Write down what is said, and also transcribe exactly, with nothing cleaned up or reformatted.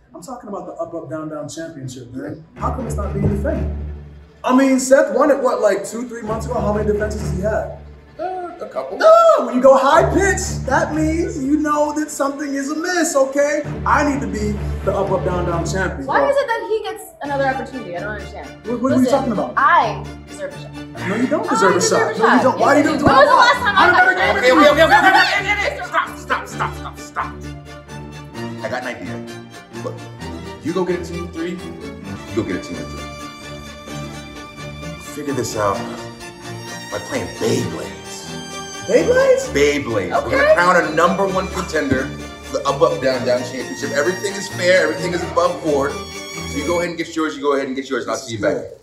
I'm talking about the Up Up Down Down Championship, man. How come it's not being defended? I mean, Seth won it, what, like two, three months ago? How many defenses has he had? Uh, a couple. No, when you go high pitch, that means you know that something is amiss, okay? I need to be the Up Up Down Down champion. Why is it that he gets another opportunity? I don't understand. What, what Listen, are you talking about? I deserve a shot. No, you don't deserve I a deserve shot. a No, you shot. don't. Why Yes, do you I do do. When was the that? last time I I'm got never a gave shot? it to you. Okay, okay, okay, okay, stop, stop, stop, stop, stop. I got an idea. Look, you go get a team of three, you go get a team of three. Figure this out by playing Beyblades. Beyblades? Beyblades. Okay. We're gonna crown a number one contender for the Up Up Down Down Championship. Everything is fair, everything is above board. So you go ahead and get yours, you go ahead and get yours, and I'll see you back.